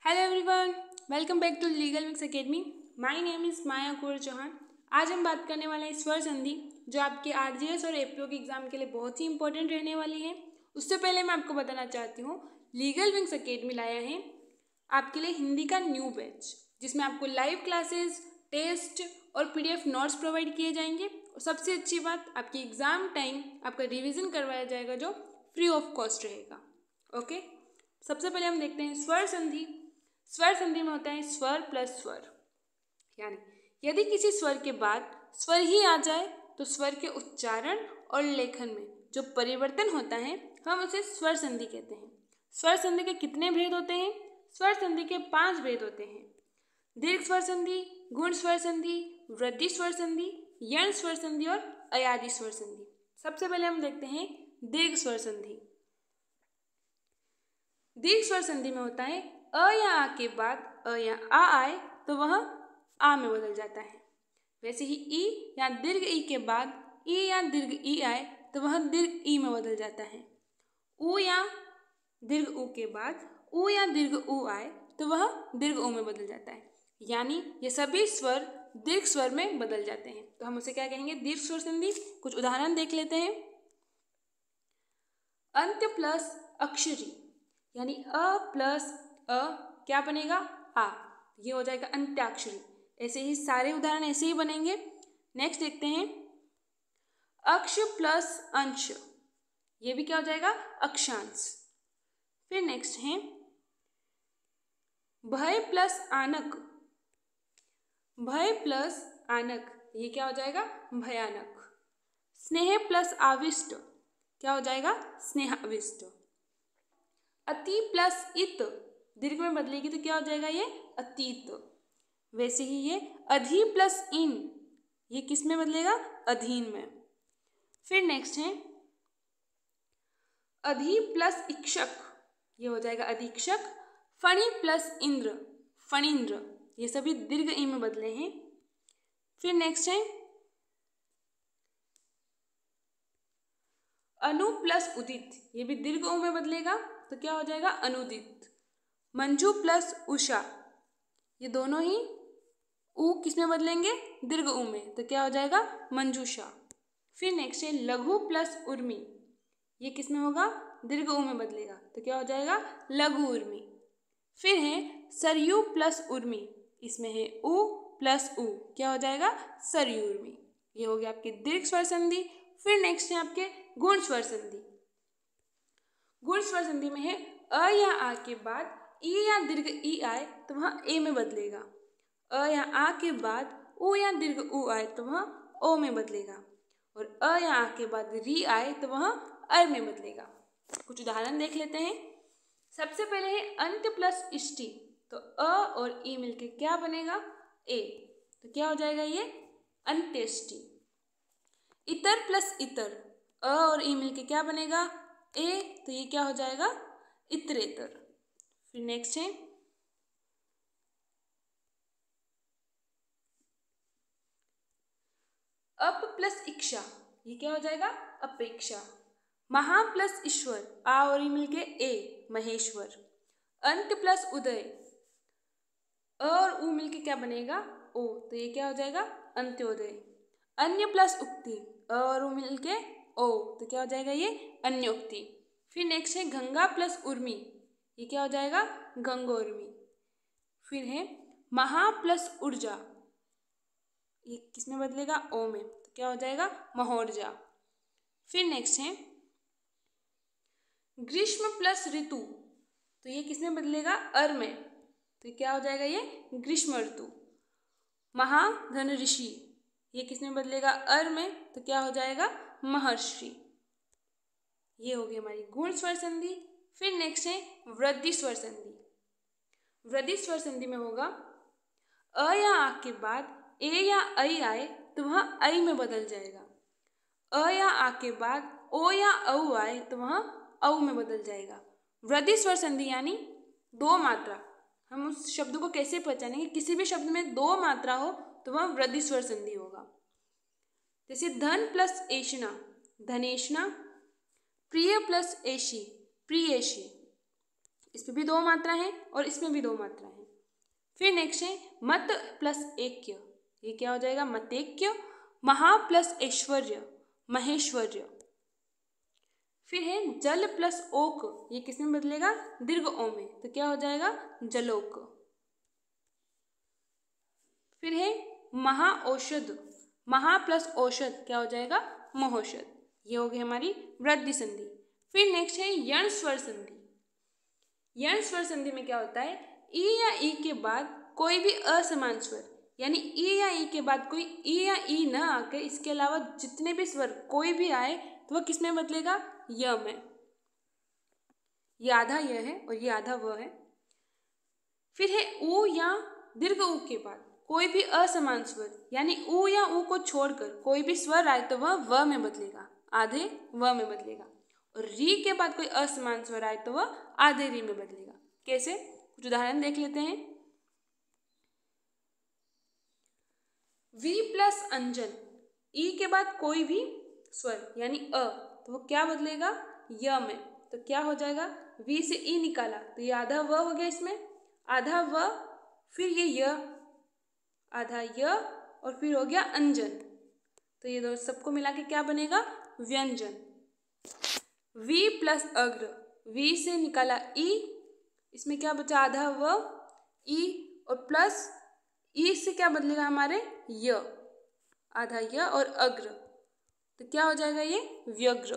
Hello everyone, welcome back to Legal Mix Academy. My name is Maya Kaur Chauhan. आज हम बात करने वाले हैं स्वर संधि, जो आपके आरजीएस और एपीओ के एग्जाम के लिए बहुत ही इंपॉर्टेंट रहने वाली है। उससे पहले मैं आपको बताना चाहती हूँ, लीगल विंग्स एकेडमी लाया है आपके लिए हिंदी का न्यू बैच, जिसमें आपको लाइव क्लासेस, टेस्ट और पीडीएफ नोट्स प्रोवाइड किए जाएंगे। और सबसे अच्छी बात, आपकी एग्जाम टाइम आपका रिविजन करवाया जाएगा, जो फ्री ऑफ कॉस्ट रहेगा। ओके, सबसे पहले हम देखते हैं स्वर संधि। स्वर संधि में होता है स्वर प्लस स्वर, यानी यदि किसी स्वर के बाद स्वर ही आ जाए तो स्वर के उच्चारण और लेखन में जो परिवर्तन होता है हम उसे स्वर संधि कहते हैं। स्वर संधि के कितने भेद होते हैं? स्वर संधि के 5 भेद होते हैं: दीर्घ स्वर संधि, गुण स्वर संधि, वृद्धि स्वर संधि, यण स्वर संधि और अयादि स्वर संधि। सबसे पहले हम देखते हैं दीर्घ स्वर संधि। दीर्घ स्वर संधि में होता है अ या आ के बाद अ या आ आए तो वह आ में बदल जाता है। वैसे ही ई या दीर्घ ई के बाद ई या दीर्घ ई आए तो वह दीर्घ ई में बदल जाता है। ऊ या दीर्घ ऊ के बाद ऊ या दीर्घ ऊ आए तो वह दीर्घ ऊ में बदल जाता है। यानी ये सभी स्वर दीर्घ स्वर में बदल जाते हैं, तो हम उसे क्या कहेंगे? दीर्घ स्वर संधि। कुछ उदाहरण देख लेते हैं। अंत्य प्लस अक्षरी, यानी अ प्लस अ क्या बनेगा? आ, ये हो जाएगा अंत्याक्षरी। ऐसे ही सारे उदाहरण ऐसे ही बनेंगे। नेक्स्ट देखते हैं अक्ष प्लस अंश, ये भी क्या हो जाएगा? अक्षांश। फिर नेक्स्ट है भय प्लस आनक, भय प्लस आनक, ये क्या हो जाएगा? भयानक। स्नेह प्लस आविष्ट, क्या हो जाएगा? स्नेहाविष्ट। अति प्लस इत, दीर्घ में बदलेगी तो क्या हो जाएगा? ये अतीत। वैसे ही ये अधि प्लस इन, ये किस में बदलेगा? अधीन में। फिर नेक्स्ट है अधि प्लस इक्षक, ये हो जाएगा अधीक्षक। फणि प्लस इंद्र, फणींद्र, ये सभी दीर्घ ई में बदले हैं। फिर नेक्स्ट है अनु प्लस उदित, ये भी दीर्घ ऊ में बदलेगा तो क्या हो जाएगा? अनुदित। मंजू प्लस उषा, ये दोनों ही ऊ किस में बदलेंगे? दीर्घ ऊ में, तो क्या हो जाएगा? मंजूषा। फिर नेक्स्ट है लघु प्लस उर्मी, ये किस में होगा? दीर्घ ऊ में बदलेगा तो क्या हो जाएगा? लघु उर्मी। फिर है सरयू प्लस उर्मी, इसमें है ऊ प्लस ऊ, क्या हो जाएगा? सरयू उर्मी। ये हो गया आपकी दीर्घ स्वर संधि। फिर नेक्स्ट है आपके गुण स्वर संधि। गुण स्वर संधि में है अ या आ के बाद ई या दीर्घ ई आए तो वह ए में बदलेगा। अ या आ के बाद ऊ या दीर्घ ऊ आए तो वह ओ में बदलेगा। और अ या आ के बाद री आए तो वह अर में बदलेगा। कुछ उदाहरण देख लेते हैं। सबसे पहले है अंत्य प्लस इष्टि, तो अ और ई मिलके क्या बनेगा? ए, तो क्या हो जाएगा? ये अंत्येष्टि। इतर प्लस इतर, अ और ई मिलके क्या बनेगा? ए, तो ये क्या हो जाएगा? इतरेतर। फिर नेक्स्ट है अप प्लस इक्षा, ये क्या हो जाएगा? अपेक्षा। महा प्लस ईश्वर, आ और ई मिलके ए, महेश्वर। अंत प्लस उदय, अ और उ मिलके क्या बनेगा? ओ, तो ये क्या हो जाएगा? अंत्योदय। अन्य प्लस उक्ति, अ और उ मिलके ओ, तो क्या हो जाएगा? ये अन्योक्ति। फिर नेक्स्ट है गंगा प्लस उर्मी, ये क्या हो जाएगा? गंगोर्मी। फिर है महा प्लस ऊर्जा, ये किस में बदलेगा? ओ में, तो क्या हो जाएगा? महोर्जा। फिर नेक्स्ट है ग्रीष्म प्लस ऋतु, तो ये किस में बदलेगा? अर में, तो क्या हो जाएगा? ये ग्रीष्म ऋतु। महाधन ऋषि, ये किस में बदलेगा? अर में, तो क्या हो जाएगा? महर्षि। ये हो गई हमारी गुण स्वर संधि। फिर नेक्स्ट है वृद्धि स्वर संधि। वृद्धि स्वर संधि में होगा अ या आ के बाद ए या ऐ आए तो वह ऐ में बदल जाएगा। अ या आ के बाद ओ या औ आए तो वह औ में बदल जाएगा। वृद्धि स्वर संधि यानी दो मात्रा। हम उस शब्द को कैसे पहचानेंगे? किसी भी शब्द में दो मात्रा हो तो वह वृद्धि स्वर संधि होगा। जैसे धन प्लस एषणा, धनेषणा। प्रिय प्लस एषी, प्रियेषी। इसमें भी 2 मात्रा है और इसमें भी 2 मात्रा है। फिर नेक्स्ट है मत प्लस ऐक्य, ये क्या हो जाएगा? मतैक्य। महा प्लस ऐश्वर्य, महेश्वर्य। फिर है जल प्लस ओक, ये किस में बदलेगा? दीर्घ ओ में, तो क्या हो जाएगा? जलोक। फिर है महाऔषध, महा प्लस औषध क्या हो जाएगा? महौषध। ये हो गई हमारी वृद्धि संधि। फिर नेक्स्ट है यण स्वर संधि। यण स्वर संधि में क्या होता है? ई या ई के बाद कोई भी असमान स्वर, यानी ई या ई के बाद कोई ई या ई न आके इसके अलावा जितने भी स्वर कोई भी आए तो वह किस में बदलेगा? य में। ये आधा य है और ये आधा व है। फिर है ऊ या दीर्घ ऊ के बाद कोई भी असमान स्वर, यानी ऊ या ऊ को छोड़कर कोई भी स्वर आए तो वह व में बदलेगा, आधे व में बदलेगा। और री के बाद कोई असमान स्वर आए तो वह आधे री में बदलेगा। कैसे? कुछ उदाहरण देख लेते हैं। वी प्लस अंजन, ई के बाद कोई भी स्वर यानी अ, तो वो क्या बदलेगा? य में। तो क्या हो जाएगा? वी से ई निकाला तो ये आधा व हो गया, इसमें आधा व, फिर ये य, आधा य और फिर हो गया अंजन। तो ये दो सबको मिला के क्या बनेगा? व्यंजन। वी प्लस अग्र, वी से निकाला ई, इसमें क्या बचा? आधा व, ई और प्लस ई से क्या बदलेगा हमारे? य, आधा य और अग्र, तो क्या हो जाएगा? ये व्यग्र।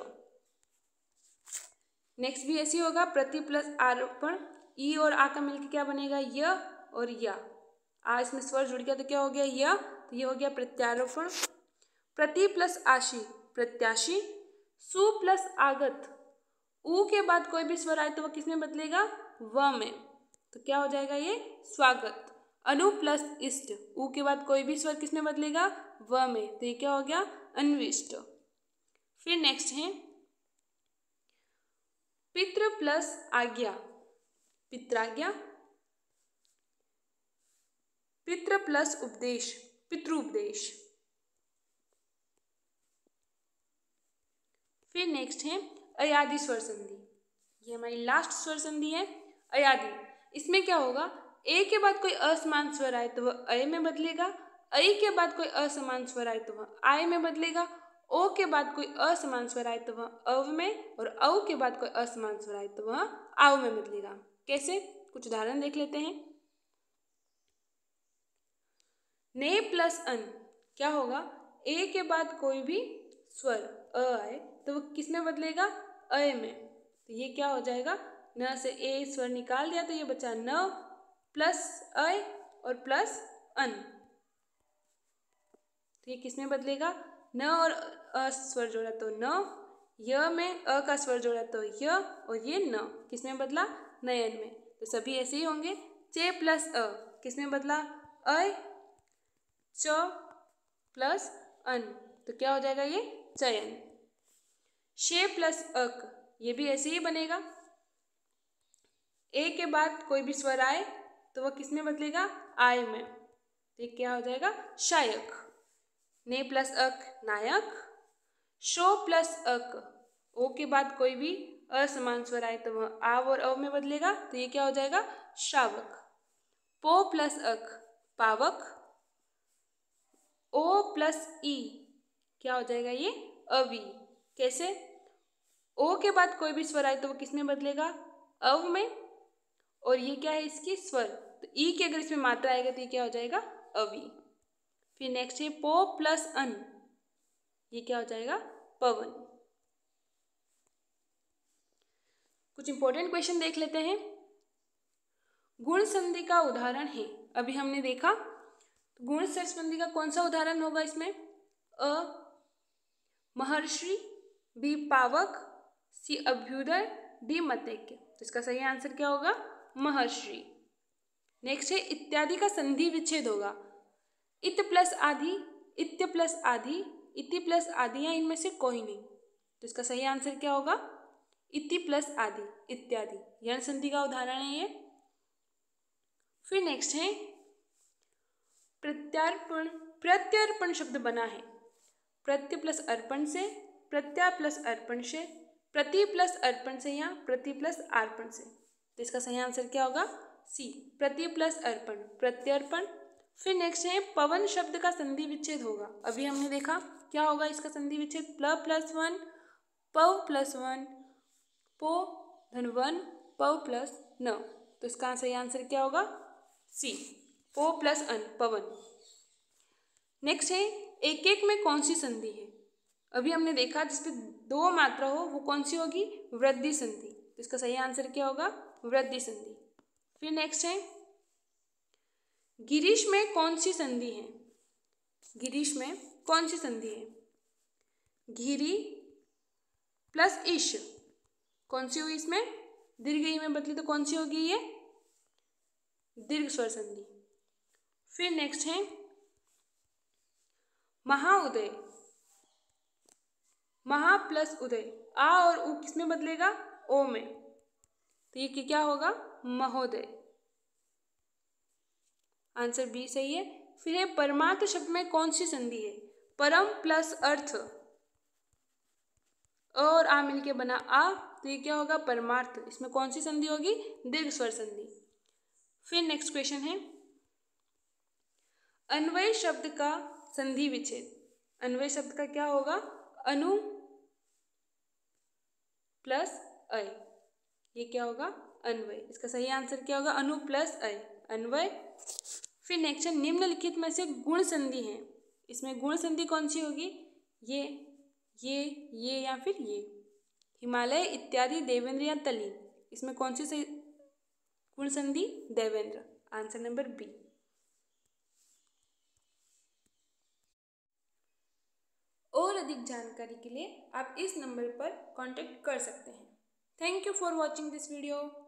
नेक्स्ट भी ऐसी होगा, प्रति प्लस आरोपण, ई और आ का मिलकर क्या बनेगा? य और या, आ इसमें स्वर जुड़ गया तो क्या हो गया? य, तो ये हो गया प्रत्यारोपण। प्रति प्लस आशी, प्रत्याशी। सु प्लस आगत, ऊ के बाद कोई भी स्वर आए तो वह किस में बदलेगा? व में, तो क्या हो जाएगा? ये स्वागत। अनु प्लस इष्ट, ऊ के बाद कोई भी स्वर किस में बदलेगा? व में, तो ये क्या हो गया? अन्विष्ट। फिर नेक्स्ट है पितृ प्लस आज्ञा, पित्राज्ञा। पितृ प्लस उपदेश, पितृउपदेश। फिर नेक्स्ट है अयादि स्वर संधि, ये हमारी लास्ट स्वर संधि है अयादि। इसमें क्या होगा? ए के बाद कोई असमान स्वर आए तो वह अय में बदलेगा, ऐ के बाद कोई असमान स्वर आए तो वह आय में बदलेगा, ओ के बाद कोई असमान स्वर आए तो वह अव में, और औ के बाद कोई असमान स्वर आए तो वह आव में बदलेगा। कैसे? कुछ उदाहरण देख लेते हैं। ने प्लस अन, क्या होगा? ए के बाद कोई भी स्वर अ आए तो वो किस में बदलेगा? अय में, तो ये क्या हो जाएगा? न से ए स्वर निकाल दिया तो ये बचा न प्लस अय और प्लस अन, तो ये किस में बदलेगा? न और अ स्वर जोड़ा तो न, य में अ का स्वर जोड़ा तो य, और ये न किस में बदला? नयन में। तो सभी ऐसे ही होंगे। चे प्लस अ किस में बदला? अय। च प्लस अन, तो क्या हो जाएगा? ये चयन। शे प्लस अक, ये भी ऐसे ही बनेगा। ए के बाद कोई भी स्वर आए तो वह किस में बदलेगा? आय में, तो ये क्या हो जाएगा? शायक। ने प्लस अक नायक। शो प्लस अक, ओ के बाद कोई भी असमान स्वर आए तो वह आव और अव में बदलेगा, तो ये क्या हो जाएगा? शावक। पो प्लस अक पावक। ओ प्लस ई क्या हो जाएगा? ये अवी। कैसे? ओ के बाद कोई भी स्वर आए तो वो किस में बदलेगा? अव में, और ये क्या है? इसकी स्वर, तो ई की अगर इसमें मात्रा आएगा तो ये क्या हो जाएगा? अवी। फिर नेक्स्ट है पो प्लस अन, ये क्या हो जाएगा? पवन। कुछ इंपॉर्टेंट क्वेश्चन देख लेते हैं। गुण संधि का उदाहरण है, अभी हमने देखा गुण संधि का कौन सा उदाहरण होगा? इसमें अ महर्षि, बी पावक, सी अभ्युदय, डी मतैक्य। तो इसका सही आंसर क्या होगा? महर्षि। नेक्स्ट है इत्यादि का संधि विच्छेद होगा। इत प्लस आदि, इत्य प्लस आदि, इति प्लस आदि, या इनमें से कोई नहीं। तो इसका सही आंसर क्या होगा? इति प्लस आदि, इत्यादि। यण संधि का उदाहरण है ये। फिर नेक्स्ट है प्रत्यार्पण। प्रत्यर्पण शब्द बना है प्रत्य प्लस अर्पण से, प्रत्या प्लस अर्पण से, प्रति प्लस अर्पण से, या प्रति प्लस अर्पण से। तो इसका सही आंसर क्या होगा? सी, प्रति प्लस अर्पण, प्रत्यर्पण। फिर नेक्स्ट है पवन शब्द का संधि विच्छेद होगा। अभी हमने देखा क्या होगा इसका संधि विच्छेद, प्ल प्लस वन, पव प्लस वन, पो धन वन, पव प्लस न। तो इसका सही आंसर क्या होगा? सी, पो प्लस अन, पवन। नेक्स्ट है एक एक में कौन सी संधि है। अभी हमने देखा जिसपे दो मात्रा हो वो कौन सी होगी? वृद्धि संधि। तो इसका सही आंसर क्या होगा? वृद्धि संधि। फिर नेक्स्ट है गिरीश में कौन सी संधि है? गिरीश में कौन सी संधि है? घिरी प्लस ईश, कौन सी हुई इसमें? दीर्घ ई में बदली तो कौन सी होगी ये? दीर्घ स्वर संधि। फिर नेक्स्ट है महाउदय, महा प्लस उदय, आ और उ किसमें बदलेगा? ओ में, तो ये क्या होगा? महोदय। आंसर बी सही है। फिर है परमार्थ शब्द में कौन सी संधि है? परम प्लस अर्थ, और आ मिलके बना आ, तो ये क्या होगा? परमार्थ। इसमें कौन सी संधि होगी? दीर्घ स्वर संधि। फिर नेक्स्ट क्वेश्चन है अन्वय शब्द का संधि विच्छेद। अन्वय शब्द का क्या होगा? अनु प्लस अय, ये क्या होगा? अन्वय। इसका सही आंसर क्या होगा? अनु प्लस अय, अन्वय। फिर नेक्स्ट निम्नलिखित में से गुण संधि है। इसमें गुण संधि कौन सी होगी? ये या फिर ये। हिमालय इत्यादि देवेंद्र या तलीन, इसमें कौन सी सही गुण संधि? देवेंद्र। Answer number B. और अधिक जानकारी के लिए आप इस नंबर पर कांटेक्ट कर सकते हैं। Thank you for watching this video.